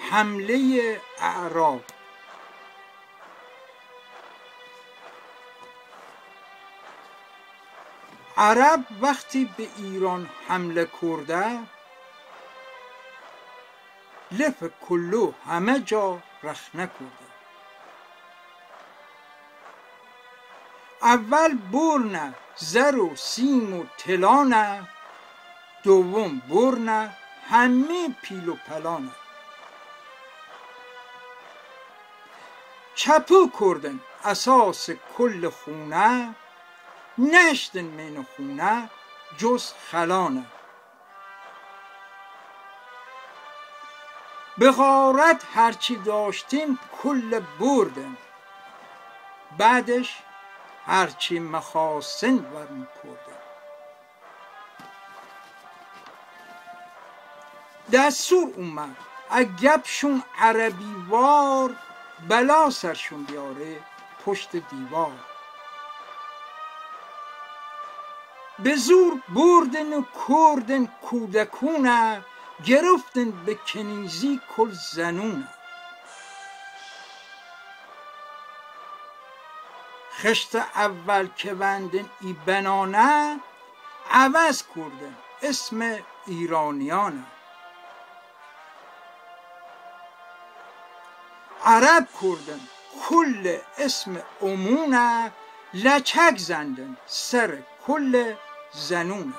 حمله اعراب. عرب وقتی به ایران حمله کرده، لف کلو همه جا رخنه کرده. اول برنه زر و سیم و طلانه، دوم برنه همه پیل و پلانه. چپو کردن اساس کل خونه، نشتن من خونه جز خلانه. به غارت هرچی داشتیم کل بردن، بعدش هرچی مخاصن ورم کردن. دستور اومد اگبشون عربی وار، بلا سرشون بیاره پشت دیوار. به زور بردن و کردن کودکونه، گرفتن به کنیزی کل زنونه. خشت اول که وندن ای بنانه، عوض کردن اسم ایرانیانه. عرب کردن کل اسم امونه، لچک زندن سر کل زنونه.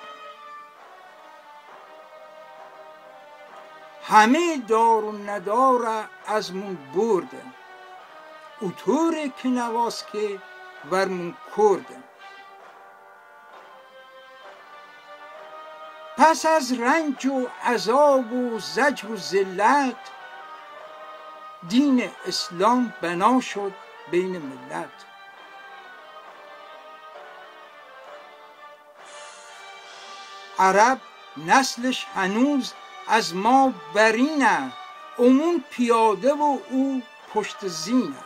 همه دار و نداره از مون بردن، اوطوره که نواز که ورمون کردن. پس از رنج و عذاب و زجر و ذلت، دین اسلام بنا شد بین ملت. عرب نسلش هنوز از ما برینه، امون پیاده و او پشت زینه.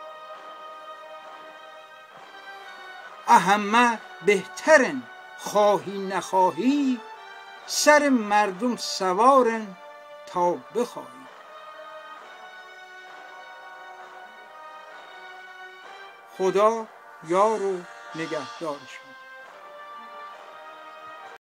اهمه بهترن خواهی نخواهی، سر مردم سوارن تا بخواهی. خدا یار و نگهدارشون.